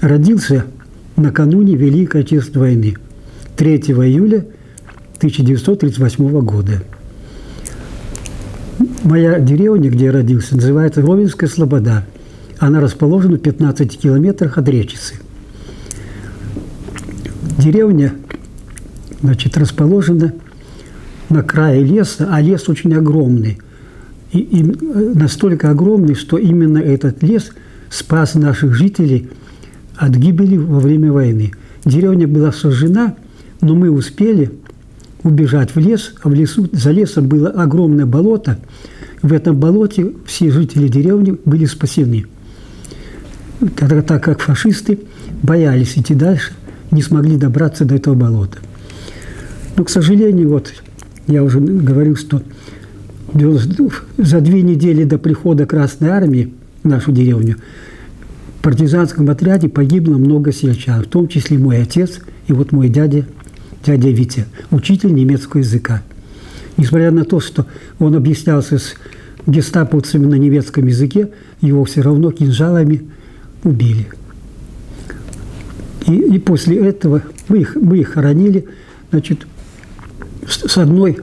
Родился накануне Великой Отечественной войны, 3 июля 1938 года. Моя деревня, где я родился, называется Ровенская Слобода. Она расположена в 15 километрах от Речицы. Деревня, значит, расположена на крае леса, а лес очень огромный. И настолько огромный, что именно этот лес спас наших жителей от гибели во время войны. Деревня была сожжена, но мы успели убежать в лес, а в лесу, за лесом было огромное болото. В этом болоте все жители деревни были спасены. Так как фашисты боялись идти дальше, не смогли добраться до этого болота. Но, к сожалению, вот я уже говорил, что за 2 недели до прихода Красной Армии в нашу деревню в партизанском отряде погибло много сельчан, в том числе мой отец и вот мой дядя Витя, учитель немецкого языка. Несмотря на то, что он объяснялся с гестаповцами на немецком языке, его все равно кинжалами убили. И после этого мы их хоронили, значит, с одной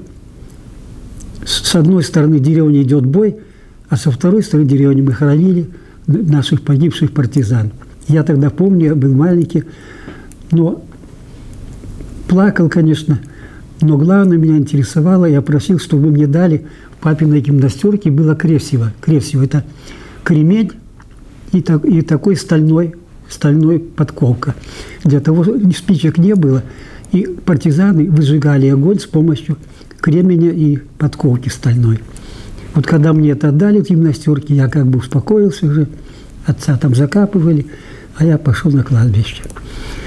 стороны деревни идет бой, а со второй стороны деревни мы хоронили наших погибших партизан. Я тогда помню, я был маленький, но плакал, конечно, но главное меня интересовало, я просил, чтобы мне дали в папиной гимнастерке было кресиво. Кресиво – это кремень и такой стальной подковка. Для того, спичек не было, и партизаны выжигали огонь с помощью кременя и подковки стальной. Вот когда мне это отдали в гимнастерке, я как бы успокоился уже, отца там закапывали, а я пошел на кладбище.